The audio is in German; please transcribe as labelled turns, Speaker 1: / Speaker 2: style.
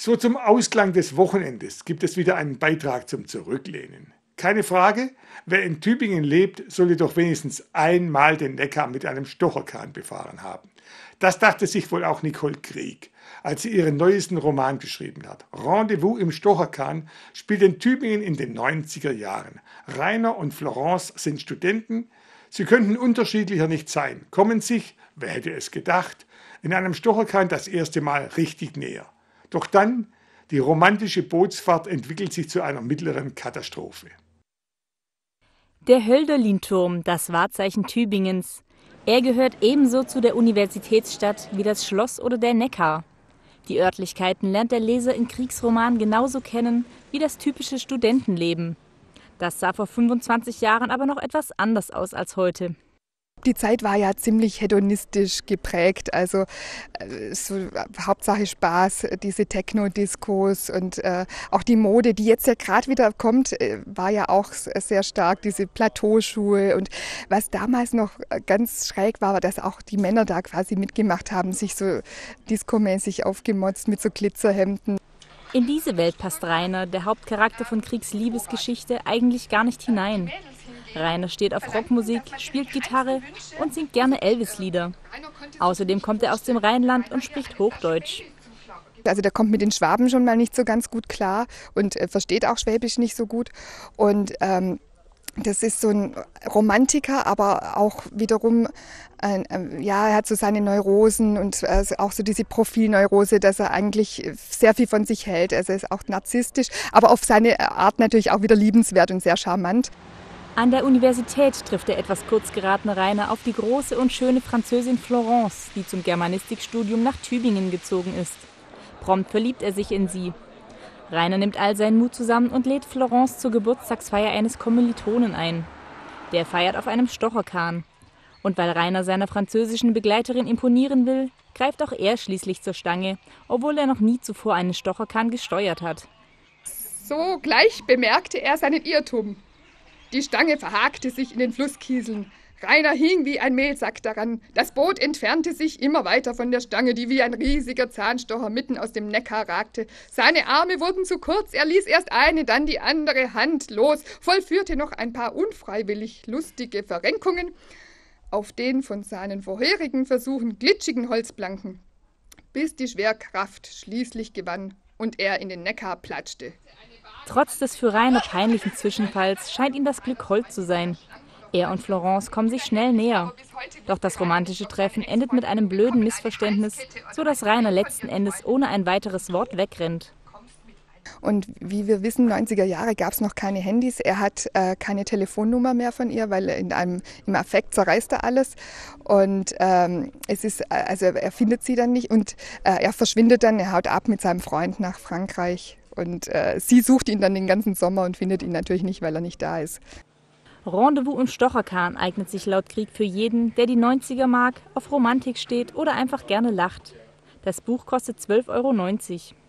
Speaker 1: So zum Ausklang des Wochenendes gibt es wieder einen Beitrag zum Zurücklehnen. Keine Frage, wer in Tübingen lebt, sollte doch wenigstens einmal den Neckar mit einem Stocherkahn befahren haben. Das dachte sich wohl auch Nicole Krieg, als sie ihren neuesten Roman geschrieben hat. Rendezvous im Stocherkahn spielt in Tübingen in den 90er Jahren. Rainer und Florence sind Studenten. Sie könnten unterschiedlicher nicht sein, kommen sich, wer hätte es gedacht, in einem Stocherkahn das erste Mal richtig näher. Doch dann, die romantische Bootsfahrt entwickelt sich zu einer mittleren Katastrophe.
Speaker 2: Der Hölderlinturm, das Wahrzeichen Tübingens. Er gehört ebenso zu der Universitätsstadt wie das Schloss oder der Neckar. Die Örtlichkeiten lernt der Leser in Kriegsromanen genauso kennen wie das typische Studentenleben. Das sah vor 25 Jahren aber noch etwas anders aus als heute.
Speaker 3: Die Zeit war ja ziemlich hedonistisch geprägt, also so Hauptsache Spaß, diese Techno-Diskos und auch die Mode, die jetzt ja gerade wieder kommt, war ja auch sehr stark, diese Plateauschuhe. Und was damals noch ganz schräg war, dass auch die Männer da quasi mitgemacht haben, sich so diskomäßig aufgemotzt mit so Glitzerhemden.
Speaker 2: In diese Welt passt Rainer, der Hauptcharakter von Kriegsliebesgeschichte, eigentlich gar nicht hinein. Rainer steht auf Rockmusik, spielt Gitarre und singt gerne Elvis-Lieder. Außerdem kommt er aus dem Rheinland und spricht Hochdeutsch.
Speaker 3: Also der kommt mit den Schwaben schon mal nicht so ganz gut klar und versteht auch Schwäbisch nicht so gut. Und das ist so ein Romantiker, aber auch wiederum, er hat so seine Neurosen und auch so diese Profilneurose, dass er eigentlich sehr viel von sich hält. Also er ist auch narzisstisch, aber auf seine Art natürlich auch wieder liebenswert und sehr charmant.
Speaker 2: An der Universität trifft der etwas kurz geratene Rainer auf die große und schöne Französin Florence, die zum Germanistikstudium nach Tübingen gezogen ist. Prompt verliebt er sich in sie. Rainer nimmt all seinen Mut zusammen und lädt Florence zur Geburtstagsfeier eines Kommilitonen ein. Der feiert auf einem Stocherkahn. Und weil Rainer seiner französischen Begleiterin imponieren will, greift auch er schließlich zur Stange, obwohl er noch nie zuvor einen Stocherkahn gesteuert hat.
Speaker 3: Sogleich bemerkte er seinen Irrtum. Die Stange verhakte sich in den Flusskieseln. Rainer hing wie ein Mehlsack daran. Das Boot entfernte sich immer weiter von der Stange, die wie ein riesiger Zahnstocher mitten aus dem Neckar ragte. Seine Arme wurden zu kurz, er ließ erst eine, dann die andere Hand los, vollführte noch ein paar unfreiwillig lustige Verrenkungen auf den von seinen vorherigen Versuchen glitschigen Holzplanken, bis die Schwerkraft schließlich gewann und er in den Neckar platschte.
Speaker 2: Trotz des für Rainer peinlichen Zwischenfalls scheint ihm das Glück hold zu sein. Er und Florence kommen sich schnell näher. Doch das romantische Treffen endet mit einem blöden Missverständnis, so dass Rainer letzten Endes ohne ein weiteres Wort wegrennt.
Speaker 3: Und wie wir wissen, 90er Jahre gab es noch keine Handys. Er hat keine Telefonnummer mehr von ihr, weil im Affekt zerreißt er alles. Und er findet sie dann nicht und er verschwindet dann, er haut ab mit seinem Freund nach Frankreich. Und sie sucht ihn dann den ganzen Sommer und findet ihn natürlich nicht, weil er nicht da ist.
Speaker 2: Rendezvous im Stocherkahn eignet sich laut Krieg für jeden, der die 90er mag, auf Romantik steht oder einfach gerne lacht. Das Buch kostet 12,90 €.